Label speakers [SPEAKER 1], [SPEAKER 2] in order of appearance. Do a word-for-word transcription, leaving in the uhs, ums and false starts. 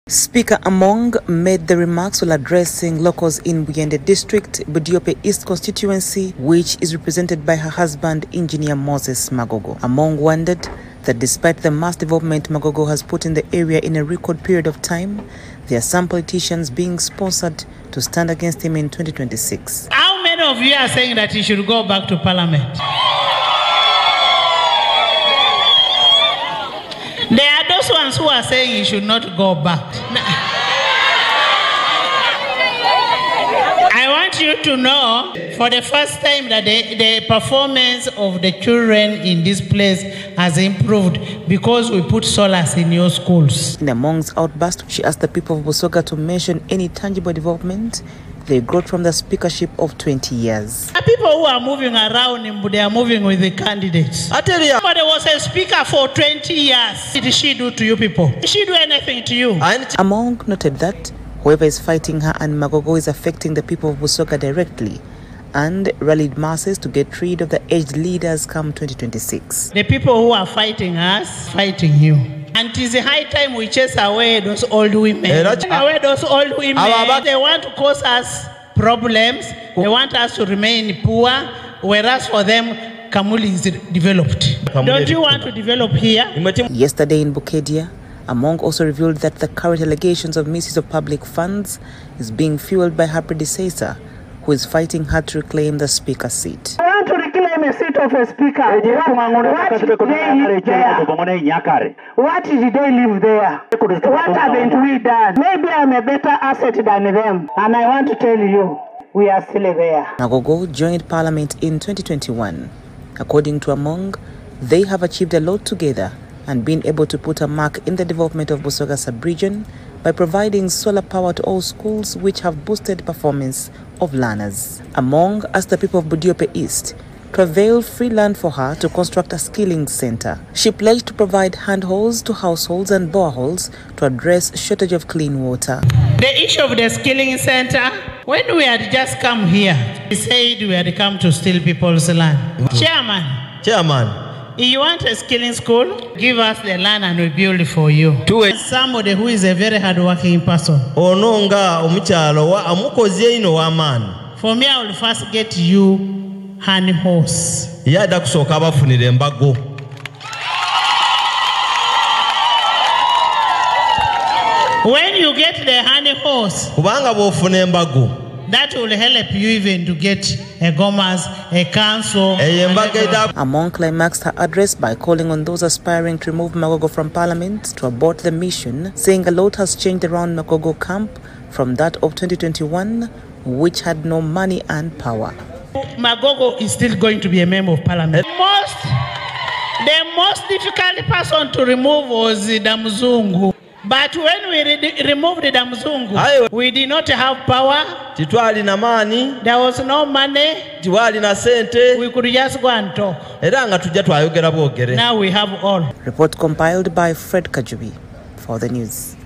[SPEAKER 1] Speaker Among made the remarks while addressing locals in Buyende District, Budiope East constituency, which is represented by her husband, Engineer Moses Magogo. Among wondered that despite the mass development Magogo has put in the area in a record period of time, there are some politicians being sponsored to stand against him in twenty twenty-six.
[SPEAKER 2] How many of you are saying that he should go back to Parliament? There are those ones who are saying he should not go back. I want you to know for the first time that the, the performance of the children in this place has improved because we put solars in your schools.
[SPEAKER 1] In Among's outburst, she asked the people of Busoga to mention any tangible development they got from the speakership of twenty years.
[SPEAKER 2] The people who are moving around, they are moving with the candidates. I tell you, somebody was a speaker for twenty years. What did she do to you people? Did she do anything to you?
[SPEAKER 1] Among noted that whoever is fighting her and Magogo is affecting the people of Busoga directly, and rallied masses to get rid of the aged leaders come twenty twenty-six.
[SPEAKER 2] The people who are fighting us, fighting you. And it is a high time we chase away those old women. Chase away those old women. They want to cause us problems. They want us to remain poor, whereas for them, Kamuli is developed. Don't you want to develop here?
[SPEAKER 1] Yesterday in Bukedia, Among also revealed that the current allegations of misuse of public funds is being fueled by her predecessor, who is fighting hard to reclaim the speaker seat.
[SPEAKER 3] I want to reclaim a seat of a speaker. What did they live there? What did they live there? What haven't we done? Maybe I'm a better asset than them. And I want to tell you, we are still there.
[SPEAKER 1] Magogo joined Parliament in twenty twenty-one. According to Among, they have achieved a lot together and been able to put a mark in the development of Busoga sub-region by providing solar power to all schools, which have boosted performance of learners. Among asked the people of Budiope East to avail free land for her to construct a skilling center. She pledged to provide handholds to households and boreholes to address shortage of clean water.
[SPEAKER 2] The issue of the skilling center, when we had just come here, we said we had come to steal people's land. Mm-hmm. Chairman.
[SPEAKER 4] Chairman.
[SPEAKER 2] If you want a skilling school, give us the land and we build it for you. To somebody who is a very hard-working person.
[SPEAKER 4] Ononga omuchalo wa amukoze ino wa man.
[SPEAKER 2] For me, I will first get you honey horse.
[SPEAKER 4] Yada kusoka abafunire mbago.
[SPEAKER 2] When you get the honey horse,
[SPEAKER 4] kubanga bofune mbago,
[SPEAKER 2] that will help you even to get a gomas, a council.
[SPEAKER 1] Among climaxed her address by calling on those aspiring to remove Magogo from Parliament to abort the mission, saying a lot has changed around Magogo camp from that of twenty twenty-one, which had no money and power.
[SPEAKER 2] Magogo is still going to be a member of Parliament. The most, the most difficult person to remove was Damuzungu. But when we re removed the Damuzungu, we did not have power. There was no money. We could just go and talk. Now we have all.
[SPEAKER 1] Report compiled by Fred Kajubi for the news.